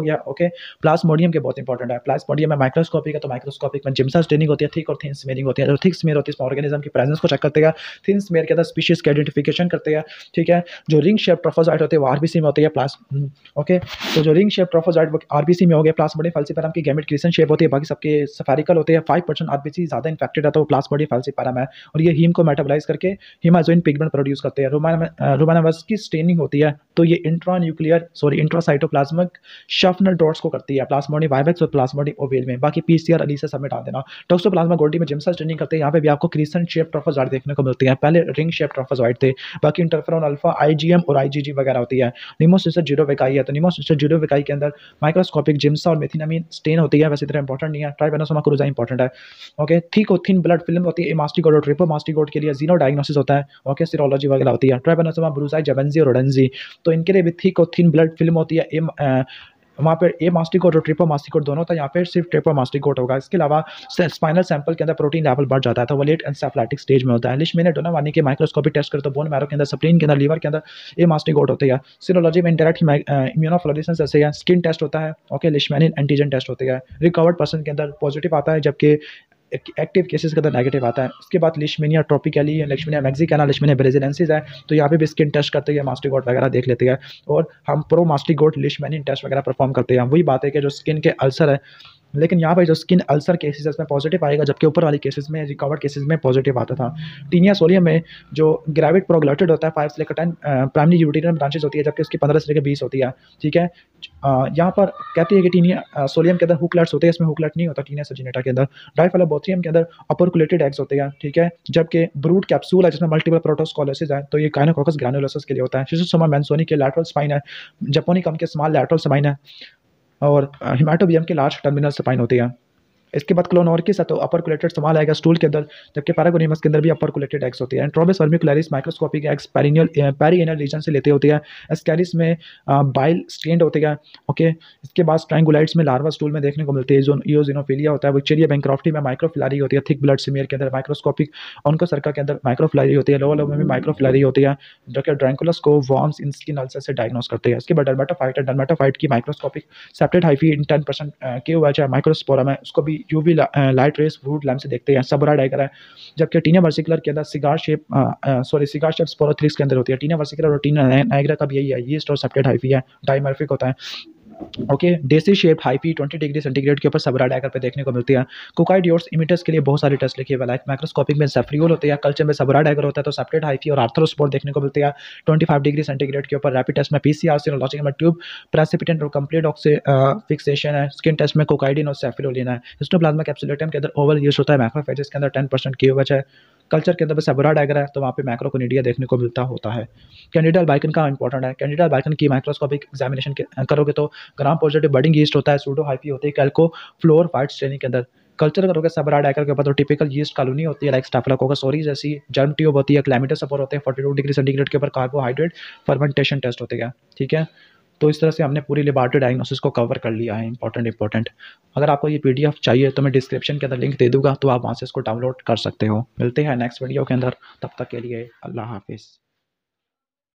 ओके, प्लाज्मोडियम के बहुत इंपॉर्टेंट है। प्लाज्मोडियम में माइक्रोस्कोपिक है, तो माइक्रोस्कोपिक में जिम्सा स्टेनिंग होती है, थिक और थिन स्मेयरिंग होती है। जो थिक स्मेयर होती है इसमें ऑर्गेनिज्म की प्रेजेंस को चेक करते हैं, थिन स्मेयर के अंदर स्पीशीज का आइडेंटिफिकेशन करते हैं, ठीक है। जो रिंग शेप ट्रोफोजाइट होते हैं वो आरबीसी में होती है प्लास ओके, तो जो रिंग शेप ट्रोफोजाइट वो आरबीसी में हो गए। प्लाज्मोडियम फैल्सिपारम की गैमेट क्रिसेंट शेप होती है, बाकी सबके स्फेरिकल होते हैं। फाइव परसेंट आरबीसी ज़्यादा इन्फेक्टेड है तो प्लाज्मोडियम फैल्सिपारम है, और ये हीम को मेटाबोलाइज करके हीमाजोइन पिगमेंट प्रोड्यूस करते हैं। रोमानावस की स्टेनिंग होती है, तो ये intra nuclear sorry intracytoplasmic Schuffner dots को करती है प्लाज्मोडियम वाइवेक्स और प्लाज्मोडियम ओवेल में। बाकी पीसीआर अलीसा सब में डाल देना। टॉक्सोप्लाज्मा गोल्डी में जिम्सा स्टेनिंग करते हैं, यहाँ पे भी आपको क्रिसेंट शेप ट्रोफोजाइट देखने को मिलती है। पहले रिंग शेप ट्रोफोजाइट थे, बाकी इंटरफेरॉन अल्फा, आईजीएम और आईजीजी वगैरह होती है। निमोसिस्टर जीरोविकाई है, तो निमोसिस्टर जीरोविकाई के अंदर माइक्रोस्कोपिक जिम्सा और मेथिनामिन स्टेन होती है, वैसे इतना इंपॉर्टेंट नहीं है। ट्राइबेनोसोमा क्रूजा इंपॉर्टेंट है, ओके। थिक और थिन ब्लड फिल्म होती है मास्टिकोड और ट्रिपोमास्टिकोड के लिए, जीनो डायग्नोसिस होता है, ओके, सीरोलॉजी वगैरह होती है। ट्राइबेनोसोमा ब्रूजाई, जेबेंजी और रोडेंजी, तो इनके लिए भी थिक और थिन ब्लड फिल्म होती है। एम वहाँ पे ए मास्टिकोड और ट्रिपोमास्टिकोड दोनों था, यहाँ पे सिर्फ ट्रिपोमास्टिकोड होगा। इसके अलावा स्पाइनल सैंपल के अंदर प्रोटीन लेवल बढ़ जाता है, तो वो लेट एन्सेफेलाटिक स्टेज में होता है। लिशमेनिया डोनावानी के माइक्रोस्कोपिक टेस्ट करें तो बोन मैरो के अंदर, स्प्लीन के अंदर, लीवर के अंदर ए मास्टिकोड होते हैं। सीरोलॉजी में इंटरैक्ट इम्यूनोफ्लोरेसेंस ऐसे है, स्किन टेस्ट होता है, ओके, लिशमेनिन एंटीजन टेस्ट होते हैं। रिकवर्ड पर्सन के अंदर पॉजिटिव आता है, जबकि एक्टिव केसेस के अंदर नेगेटिव आता है। उसके बाद लिशमेनिया ट्रॉपिकली, लिशमेनिया मैक्सिकाना, लिशमेनिया ब्राजीलियंसिस है, तो यहाँ पे भी स्किन टेस्ट करते हैं, मास्टिकोड वगैरह देख लेते हैं, और हम प्रो मास्टिकोड लिशमेनिन टेस्ट वगैरह परफॉर्म करते हैं। वही बात है कि जो स्किन के अल्सर है, लेकिन यहाँ पे जो स्किन अल्सर केसेस है इसमें पॉजिटिव आएगा, जबकि ऊपर वाली केसेस में, रिकवर्ड केसेस में पॉजिटिव आता था। टीनिया सोलियम में जो ग्रेविड प्रोग्लटेड होता है फाइव से लेकर टेन प्राइमरी यूटिनल ब्रांचेस होती है, जबकि उसकी पंद्रह से लेकर बीस होती है, ठीक है। यहाँ पर कहती है कि टीनिया सोलियम के अंदर हुकलेट्स होते हैं, इसमें हुकलेट नहीं होता टीनिया सजिनेटा के अंदर। डाइफेलोबोथ्रियम के अंदर अपर्कुलेटेड एग्स होते हैं, ठीक है, जबकि ब्रूड कैप्सूल है जिसमें मल्टीपल प्रोटोस्कोलोसिस है, तो ये काइनोकोकस ग्रैनुलोसस के लिए होता है। शिशोसोमा मैंसोनी के लैटरल स्पाइन है, जपोनिकम के स्मॉल लैटरल स्पाइन है, और हिमाटोबियम के लार्ज टर्मिनल स्पाइन होती है। इसके बाद क्लोनोर्किस है, तो अपर कुलेटेड स्मॉल आएगा स्टूल के अंदर, जबकि पैरागोनिमस के अंदर भी अपर कुलेटेड एग्स होती है। Enterobius vermicularis microscopic eggs perineal perianal region से लेते होती है। एस्कैरिस में बाइल स्टेन्ड होते हैं, ओके। इसके बाद स्ट्रैंगुलाइट्स में लार्वा स्टूल में देखने को मिलती है। जो इयोजिनोफिलिया होता है, विक्टोरिया बैंक्रॉफ्टी में माइक्रोफिलारी होती है, थिक ब्लड स्मीयर के अंदर माइक्रोस्कोपिक, ऑन्कोसर्का के अंदर माइक्रोफिलारी होती है, लोअर लोब में भी माइक्रोफिलारी होती है, जो कि ड्रैंकुलस को वॉर्म्स इन स्किन अल्सर से डायग्नोस करते हैं। इसके बाद डर्मेटोफाइट है, डर्मेटोफाइट की microscopic septate hyphae in ten percent के हुआ है माइक्रोस्पोरम है, उसको भी यूवी लाइट रेस फ्रूट लैम्प से देखते हैं। सबरा डाइगर है, जबकि टीना वर्सिकुलर के अंदर cigar shape sorry cigar shape sporothrix के अंदर होती है। टीना वर्सिकुलर और टीना नाइग्रा का भी यही है, ये स्टोर सेप्टेड हाइफी है, डाइमर्फिक होता है, ओके। देसी shape hyphae twenty degree centigrade के ऊपर सबरा डाइगर पे देखने को मिलती है। कोकाइडियोट्स इमिटर्स के लिए बहुत सारे टेस्ट लिखे हुए, लाइक माइक्रोस्कोपिक में सेफ्रियोल होते हैं, कल्चर में सबरा डाइगर होता है, तो सेप्टेड हाइफी और आर्थ्रोस्पोर देखने को मिलते हैं ट्वेंटी फाइव डिग्री सेंटीग्रेड के ऊपर। रैपिड टेस्ट में पीसीआर सीरोलॉजी में ट्यूब प्रेसिपिटेंट और कंप्लीट ऑक्सी फिक्सेशन है। स्किन टेस्ट में कोकाइडिन और सेफ्रियोलिन है। हिस्टोप्लाज्मा कैप्सुलेटम के अंदर ओवल यूज होता है, मैक्रोफेजेस के अंदर टेन परसेंट के है। कल्चर के अंदर सबरा डाइगर है, तो वहाँ पे मैक्रोकोनिडिया देखने को मिलता होता है। कैंडिडा अल्बाइकन का इंपॉर्टेंट है, कैंडिडा अल्बाइकन की माइक्रोस्कोपिक एग्जामिनेशन करोगे तो ग्राम पॉजिटिव बडिंग यीस्ट होता है, सूडो हाइफी होती है कैल्को फ्लोर फाइट स्ट्रेनिंग के अंदर। कल्चर करोगे सबरा डाइगर के ऊपर तो टिपिकल यीस्ट कॉलोनी होती है, लाइक स्टाफिलोकोकस ओरिस जैसी, जर्म ट्यूब होती है, क्लैमिडस सपोर होते हैं, फोर्टी टू डिग्री सेंटीग्रेड के ऊपर कार्बोहाइड्रेट फर्मेंटेशन टेस्ट होते हैं, ठीक है। तो इस तरह से हमने पूरी लेबॉरेटरी डायग्नोसिस को कवर कर लिया है, इंपॉर्टेंट इंपॉर्टेंट। अगर आपको ये पीडीएफ चाहिए तो मैं डिस्क्रिप्शन के अंदर लिंक दे दूंगा, तो आप वहाँ से इसको डाउनलोड कर सकते हो। मिलते हैं नेक्स्ट वीडियो के अंदर, तब तक के लिए अल्लाह हाफिज़।